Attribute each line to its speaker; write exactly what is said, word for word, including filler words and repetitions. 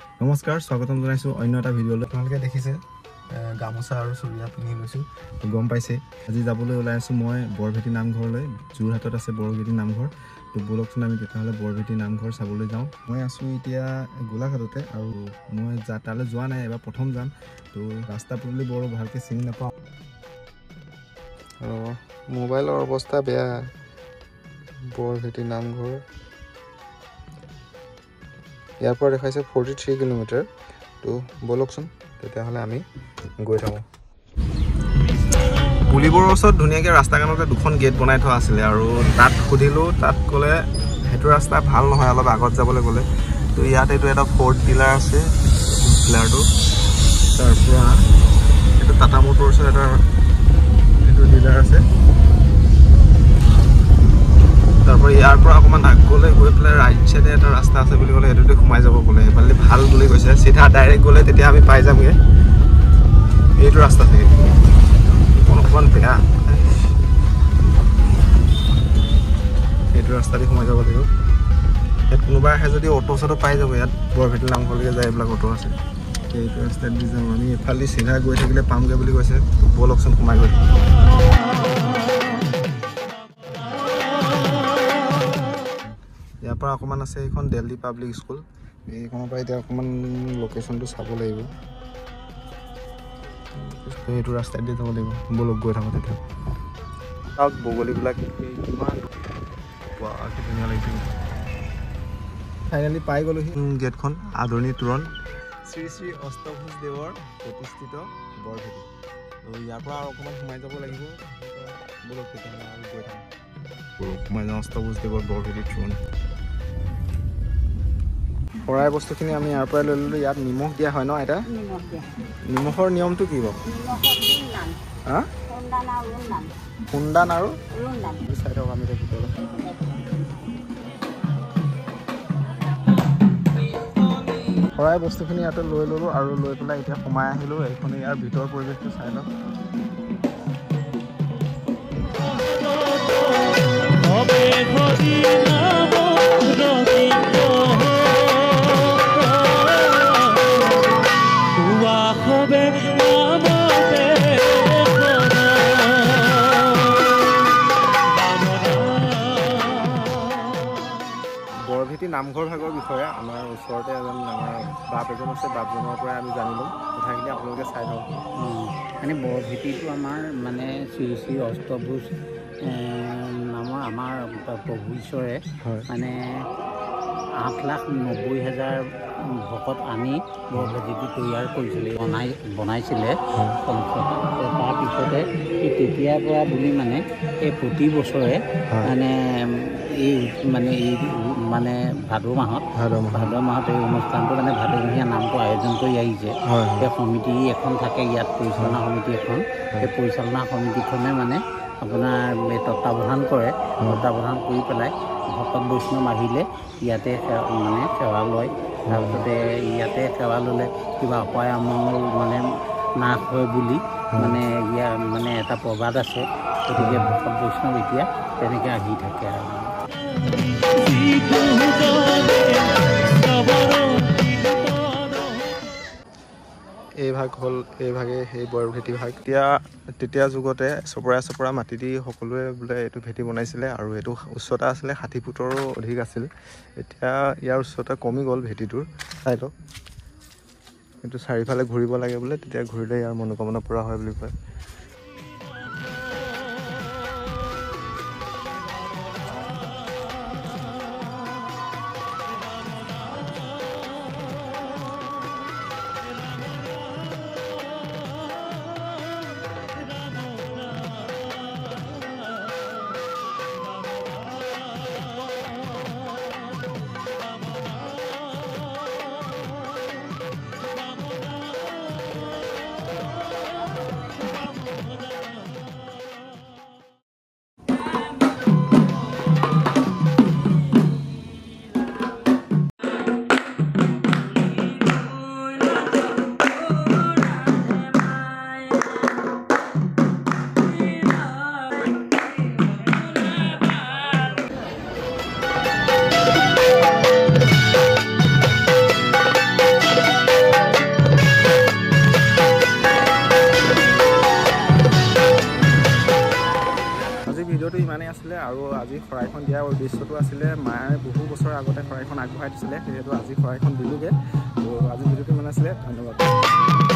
Speaker 1: নমস্কাৰ স্বাগতম জনাইছো অন্য এটা ভিডিঅ'লৈ আপোনালোকে দেখিছে গামোচা আৰু চুৰিয়া পিন্ধি লৈছো গম পাইছে আজি যাবলৈ ওলাই আছো মই বৰভেটি নামঘৰলৈ যোৰহাটত আছে বৰভেটি নামঘৰ তো বলকচোন আমি তেতিয়াহ'লে বৰভেটি নামঘৰ চাবলৈ যাওঁ মই আছো এতিয়া গোলাঘাটতে আৰু মই তালৈ যোৱা নাই এবাৰ প্ৰথম যাম তো ৰাস্তা পদূলি বৰ ভালকৈ চিনি নাপাওঁ আৰু মোবাইলৰ অৱস্থা বেয়া বৰভেটি নামঘৰ ইয়াৰ পৰা দেখাইছে ফৰ্টি থ্ৰী কিলোমিটাৰ তো বলকচোন তেতিয়াহ'লে আমি গৈ থাকোঁ পুলিবোৰৰ ওচৰত ধুনীয়াকৈ ৰাস্তা কাণতে দুখন গেট বনাই থোৱা আছিলে আৰু তাত সুধিলোঁ তাত ক'লে সেইটো ৰাস্তা ভাল নহয় অলপ আগত যাবলৈ গ'লে তো ইয়াত এইটো এটা ফ'ৰ্থ পিলাৰ আছে পিলাৰটো তাৰ পৰা এইটো টাটা মটৰ্ছৰ এটা এইটো ডিলাৰ আছে তারপর ইয়ার পৰা অকমান আগলৈ গৈ পেলাই ৰাইট সাইডে এটা ৰাস্তা আছে বুলি ক'লে এটোতে সোমাই যাব বলে এফালে ভাল বুলি কৈছে সিধা ডাইৰেক্ট গ'লে তেতিয়া আমি পাই যামগে এইটো ৰাস্তা থেকে অকমান বেয়া এইটো ৰাস্তা দি সোমাই যাব লাগিব ইয়াত কোনোবা আহে যদি অটো চটো পাই যাব ইয়াত বৰভেটি নামঘৰলৈকে যায় এইবিলাক অটো আছে এইটো ৰাস্তাত দি যাম আমি এফালে সিধা গৈ থাকিলে পামগে বুলি কৈছে বলকচোন সোমাই গৈ ইয়াৰ পৰা অকমান আছে এইখন দিল্লী পাব্লিক স্কুল এইখনৰ পৰা এতিয়া অকমান লোকেশ্যনটো চাব লাগিব এইটো ৰাস্তাত দি যাব লাগিব বলক গৈ থাকোঁ তেতিয়া তাক বগলীবিলাক কিমান ধুনীয়া লাগিছে ফাইনেলি পাই গ'লোহি গেটখন আদৰণি তোৰণ শ্ৰী শ্ৰী অষ্টভুজ দেৱৰ প্ৰতিষ্ঠিত বৰভেটি ত' ইয়াৰ পৰা আৰু অকণমান সোমাই যাব লাগিব বলক তেতিয়াহ'লে আৰু গৈ থাকোঁ সোমাই যাওঁ অষ্টভুজ দেৱৰ বৰভেটি তোৰণ শৰাই বস্তুখিনি আমি ইয়াৰ পৰাই লৈ ল'লোঁ ইয়াত নিমখ দিয়া হয় ন এটা নিমখৰ নিয়মটো কি বাৰু হা খুন্দান আৰু চাই থাকক আমি ভিতৰত শৰাই বস্তুখিনি ইয়াতে লৈ ল'লোঁ আৰু লৈ পেলাই এতিয়া সোমাই আহিলোঁ এইখন ইয়াৰ ভিতৰৰ পৰিৱেশটো চাই লওক বৰভেটি নামঘৰ ভাগৰ বিষয়ে আমাৰ ওচৰতে এজন আমাৰ বাপ এজন আছে বাপজনৰ পৰাই আমি জানিলোঁ কথাখিনি আপোনালোকে চাই লওক
Speaker 2: মানে বৰভেটিটো আমাৰ মানে শ্ৰী শ্ৰী অষ্টভুজ নামৰ আমাৰ প্ৰভু ঈশ্বৰে মানে আঠ লাখ নব্বৈ হাজাৰ ভকত আনি বৰভেটিটো তৈয়াৰ কৰিছিলে বনাই বনাইছিলে তাৰপিছতে এই তেতিয়াৰ পৰা বুলি মানে এই প্ৰতি বছৰে মানে এই মানে এই মানে ভাদ মাহত ভাদ মাহত এই অনুষ্ঠানটো মানে ভাদমহীয়া নামটো আয়োজন কৰি আহিছে সেই সমিতি এখন থাকে ইয়াত পৰিচালনা সমিতি এখন সেই পৰিচালনা সমিতিখনে মানে আপোনাৰ এই তত্বাৱধান কৰে তত্বাৱধান কৰি পেলাই ভকত বৈষ্ণৱ আহিলে ইয়াতে মানে সেৱা লয় তাৰপিছতে ইয়াতে সেৱা ল'লে কিবা অপায় অমংগল মানে নাশ হয় বুলি মানে ইয়াৰ মানে এটা প্ৰবাদ আছে গতিকে ভকত বৈষ্ণৱ এতিয়া তেনেকৈ আহি থাকে আৰু
Speaker 1: এই ভাগ হ'ল এই ভাগে সেই বৰভেটি ভাগ এতিয়া তেতিয়া যুগতে চপৰা চপৰা মাটি দি সকলোৱে বোলে এইটো ভেটি বনাইছিলে আৰু এইটো উচ্চতা আছিলে ষাঠি ফুটৰো অধিক আছিল এতিয়া ইয়াৰ উচ্চতা কমি গ'ল ভেটিটোৰ চাই লওক এইটো চাৰিফালে ঘূৰিব লাগে বোলে তেতিয়া ঘূৰিলে ইয়াৰ মনোকামনা পূৰা হয় বুলি কয় ভিডিঅ'টো ইমানেই আছিলে আৰু আজি শৰাইখন দিয়াৰ উদ্দেশ্যটো আছিলে মায়ে বহু বছৰ আগতে শৰাইখন আগবঢ়াই দিছিলে, যিহেতু আজি শৰাইখন দিলোঁগৈ। তো আজি ভিডিঅ'টো ইমান আছিলে, ধন্যবাদ।